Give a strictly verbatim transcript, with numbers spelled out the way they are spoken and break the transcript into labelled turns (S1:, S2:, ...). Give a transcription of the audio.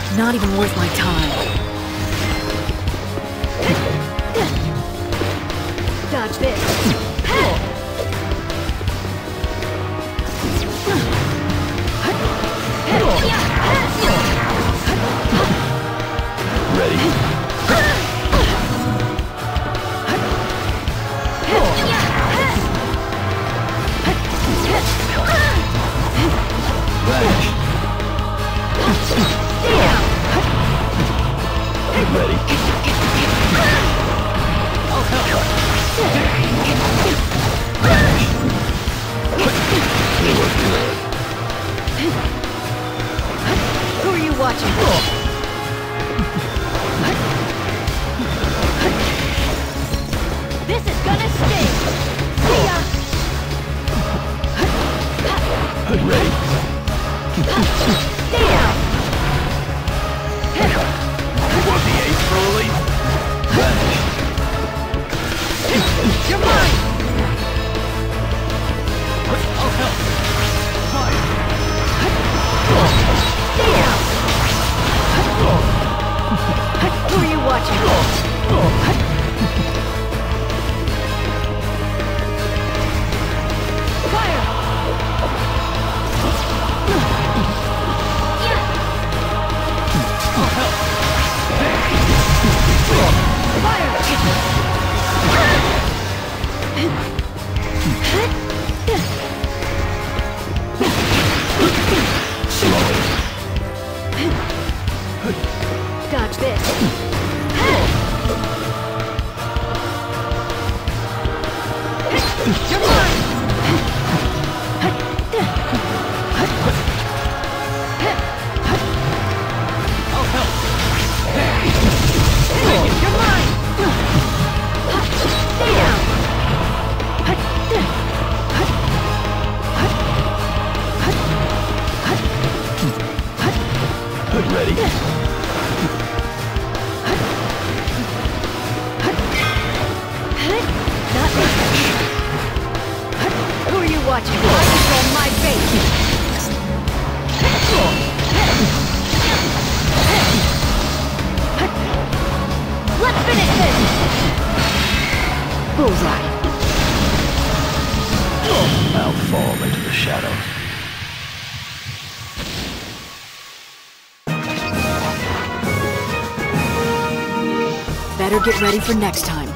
S1: Not even worth my time. Dodge this.
S2: Ready? Vanish. Ready? Vanish. You look good.
S1: Who are you watching? This is gonna sting! See ya!
S2: Ready?
S1: Stay down!
S2: Want the ace for relief? Vanish.
S1: You're mine!
S2: I'll help. Fire.
S1: Stay down! Who are you watching? Fire!
S2: I'll help.
S1: Fire!
S2: Slowly.
S1: Dodge this. You're mine!
S2: I'll help.
S1: You're mine! Stay down!
S2: Ready?
S1: Not me. Who are you watching? I control my fate. Let's finish this! Bullseye.
S2: I'll fall into the shadow.
S1: Better get ready for next time.